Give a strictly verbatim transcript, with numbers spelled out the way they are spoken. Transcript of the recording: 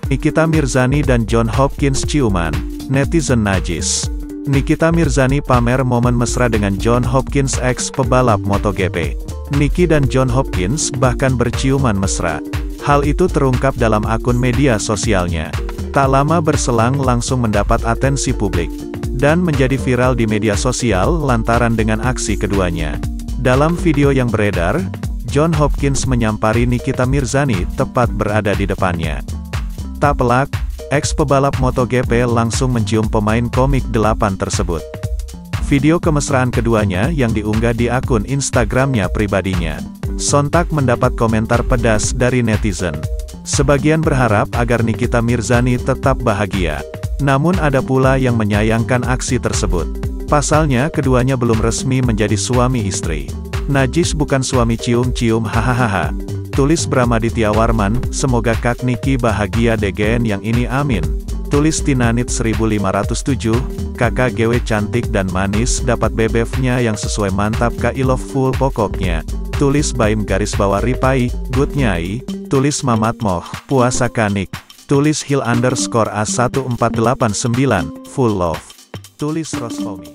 Nikita Mirzani dan John Hopkins ciuman, netizen najis. Nikita Mirzani pamer momen mesra dengan John Hopkins ex pebalap MotoGP. Niki dan John Hopkins bahkan berciuman mesra. Hal itu terungkap dalam akun media sosialnya. Tak lama berselang langsung mendapat atensi publik, dan menjadi viral di media sosial lantaran dengan aksi keduanya. Dalam video yang beredar, John Hopkins menyampari Nikita Mirzani tepat berada di depannya. Tak pelak, ex-pebalap MotoGP langsung mencium pemain komik delapan tersebut. Video kemesraan keduanya yang diunggah di akun Instagramnya pribadinya, sontak mendapat komentar pedas dari netizen. Sebagian berharap agar Nikita Mirzani tetap bahagia. Namun ada pula yang menyayangkan aksi tersebut. Pasalnya keduanya belum resmi menjadi suami istri. Najis bukan suami cium-cium hahaha. Tulis Bramaditya Warman, semoga Kak Niki bahagia degen yang ini amin. Tulis Tinanit seribu lima ratus tujuh, kakak G W cantik dan manis dapat bebefnya yang sesuai mantap Kak I love full pokoknya. Tulis Baim garis bawah Ripai, good nyai. Tulis Mamat Moh, puasa kanik. Tulis Hil underscore A satu empat delapan sembilan, full love. Tulis Rospomi.